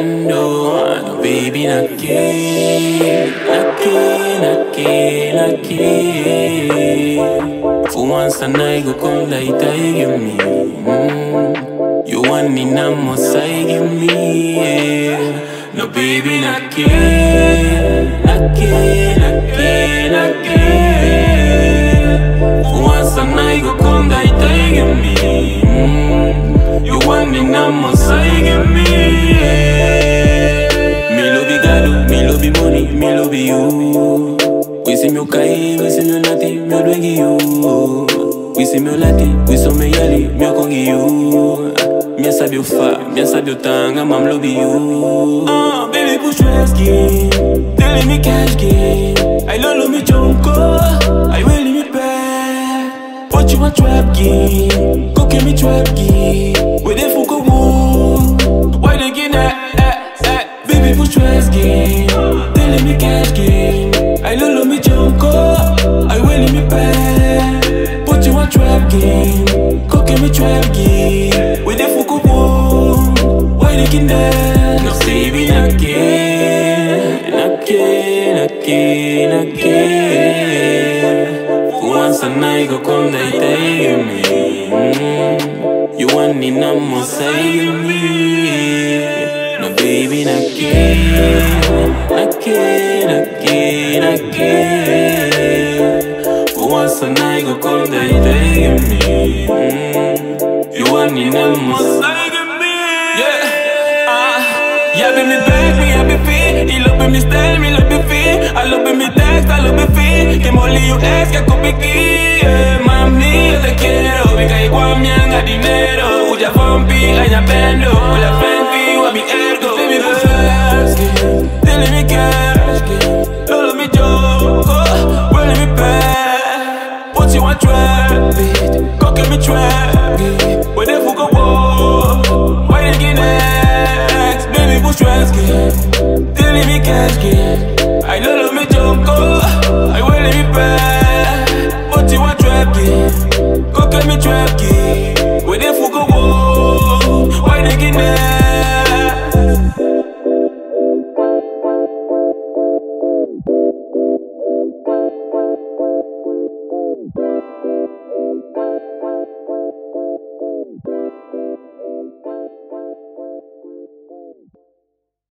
bendo. No baby naki. For once a night go come like I give me. You want me now, must I give me? No baby naki. For once a night go come like I give me. You want me now, must I give me? Me love you gado, me love you money, me love you. We see me kai, we see me nati, me odwegi you. We see me lati, we saw me yali, me okongi you. Me sabi you fa, me sabi you tanga, mam love you. Baby push stress game, telling me cash game. I love me jonko, I will me back. But you a trap game, go give me trap game. Where they fuck a woo, why they get that? Baby push stress game, telling me cash game. I love me jonko, I will me back. Put you a trap game, go give me trap game. Where they fuck a woo, why they get that? No baby again. For once a night go come they take me. You want me now, must save me. No baby again. For once a night go come they take me. You want me now, must save me. Yeah, be me back, me happy feet. He love me style, me love me feet. I love me text, I love me feet. Que molly you ask, que copiki. Mami, yo te quiero. Venga igual mi anga dinero. Uya vampi, aña bendo. Uya fancy, wa mi ergo. Baby, push ask, telling me cash, lolo me joko, rolling me back. Put you on trap beat, go get me trap beat. Where the fuck go walk, why they get next? Baby, push stress game, telling me cash game. I love me jonko, I will me back. Put you on trap game, go get me trap game. Where the fuck go walk, why they get next?